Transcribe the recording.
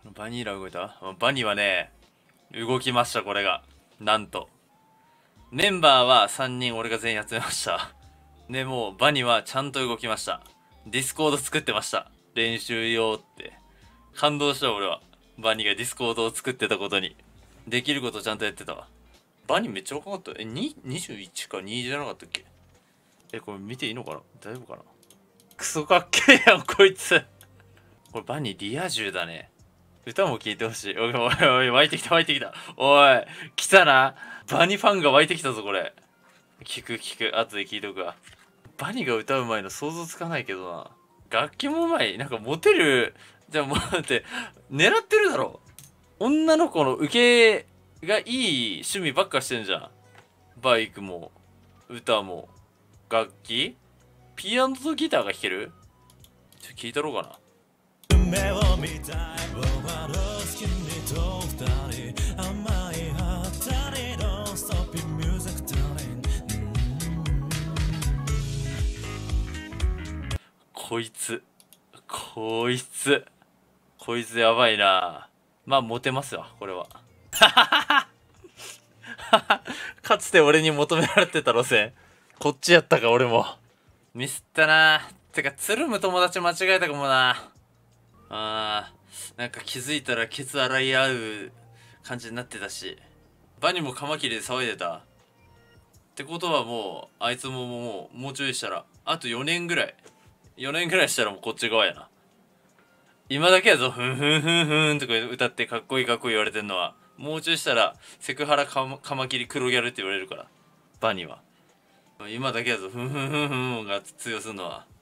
バニラ動いた？バニはね、動きました、これが。なんと。メンバーは3人俺が全員集めました。で、もうバニはちゃんと動きました。ディスコード作ってました。練習用って。感動した俺は。バニがディスコードを作ってたことに。できることちゃんとやってたわ。バニめっちゃ若かった。21か2じゃなかったっけ？これ見ていいのかな？大丈夫かな？クソかっけえやん、こいつ。これバニリア充だね。歌も聴いてほしい。おいおいおい、湧いてきた湧いてきた。おい、来たな。バニファンが湧いてきたぞ、これ。聞く聞く。後で聞いとくわ。バニが歌うまいの想像つかないけどな。楽器もうまい。なんかモテる。じゃあもうだって、狙ってるだろ。女の子の受けがいい趣味ばっかしてんじゃん。バイクも、歌も、楽器ピアノとギターが弾ける？聞いたろうかな。夢を見たい僕の月にと二人甘い旗にノンストップミュージックダーリンこいつこいつこいつやばいな。まあモテますわこれは。かつて俺に求められてた路線こっちやったか。俺もミスったな。てかつるむ友達間違えたかもな。なんか気づいたらケツ洗い合う感じになってたし、バニもカマキリで騒いでたってことは、もうあいつももうちょいしたらあと4年ぐらいしたらもうこっち側やな。今だけやぞ、ふんふんふんふんとか歌ってかっこいいかっこいい言われてんのは、もうちょいしたらセクハラカマキリ黒ギャルって言われるから。バニは今だけやぞ、ふんふんふんふんが通用するのは。